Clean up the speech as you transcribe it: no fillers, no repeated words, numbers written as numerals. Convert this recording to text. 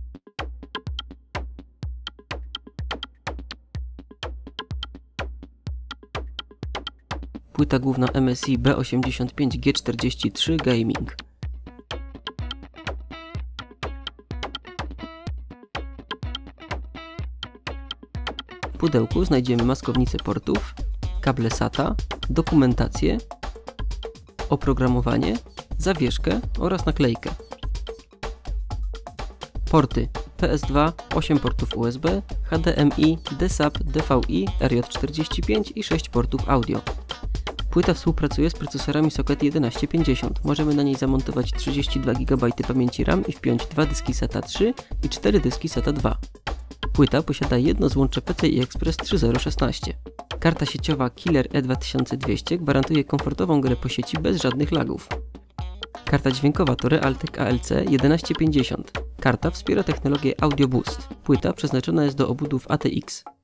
Płyta główna MSI B85G43 Gaming. W pudełku znajdziemy maskownicę portów, kable SATA, dokumentację, oprogramowanie, zawieszkę oraz naklejkę. Porty PS2, 8 portów USB, HDMI, DSAP, DVI, RJ45 i 6 portów audio. Płyta współpracuje z procesorami Socket 1150. Możemy na niej zamontować 32 GB pamięci RAM i wpiąć 2 dyski SATA 3 i 4 dyski SATA 2. Płyta posiada jedno złącze PCI Express 3.0.16. Karta sieciowa Killer E2200 gwarantuje komfortową grę po sieci bez żadnych lagów. Karta dźwiękowa to Realtek ALC 1150. Karta wspiera technologię Audio Boost. Płyta przeznaczona jest do obudów ATX.